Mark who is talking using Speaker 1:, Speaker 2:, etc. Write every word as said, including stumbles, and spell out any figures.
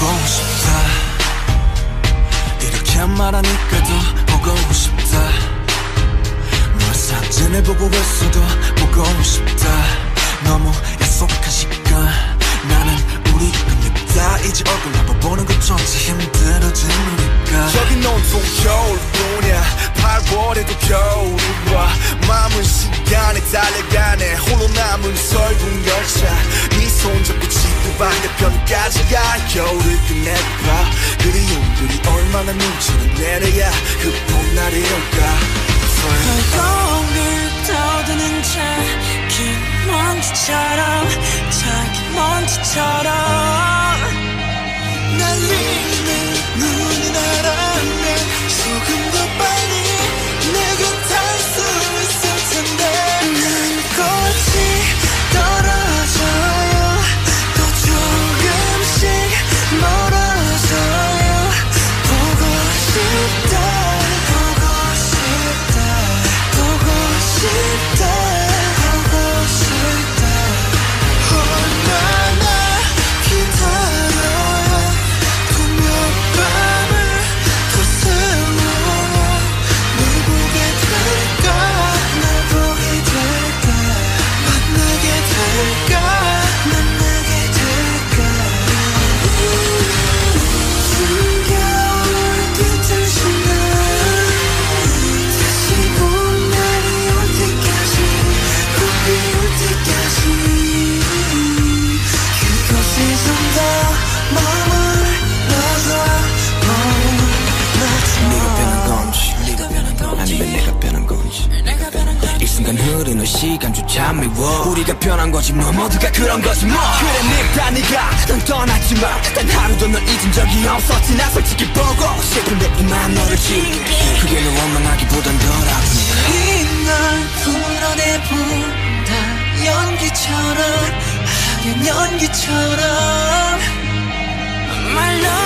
Speaker 1: 보고 싶다. 이렇게 말하니까 더 보고 싶다. 널 사진을 보고 있어도 보고 싶다. 너무 약속한 시간 나는 우리 겁니다. 이제 얼굴 한번 보는 것조차 힘들어진 우리가.
Speaker 2: 여긴 온통 겨울뿐이야. 팔월에도 겨울이 와. 마음은 시간에 달려가네. 홀로 남은 설국 열차. 네 손잡고 지구 반대편까지 가. 겨울을 끝내봐. 그리움들이 얼마나 눈치를 내려야 그 봄날이 올까.
Speaker 3: 벌거울 떠드는 자기 먼지처럼 자기 먼지처럼 날리는 눈이 나라면 조금 더 빨리 내게 닿을 수 있을 텐데. 난 꽃이 떨어져요. 또 조금씩 멀어져요. 보고 싶다 보고 싶다 보고 싶다. 얼마나 기다려야 분명 밤을 더 세워 널 보게 될까. 날 보게 될까. 만나게 될까. 만나게 될까. 숨겨올 듯한 시간 다시 봄날이 올 때까지 봄이 올 때까지 그곳에 좀 더 머물러줘
Speaker 1: 네가 변한 건지 아니면 내가 변한 건지. 이 순간 흐르는 시간조차 미워. 우리가 변한 거지 뭐. 모두가 그런 거지 뭐. 그래 네가 네가 넌 떠났지만 단 하루도 널 잊은 적이 없었지. 나 솔직히 보고 싶은데 이만 너를 지울게. 그게 널 원망하기보단 덜 아프니까.
Speaker 3: 이날 풀어내본다. 연기처럼 하얀 연기처럼 말로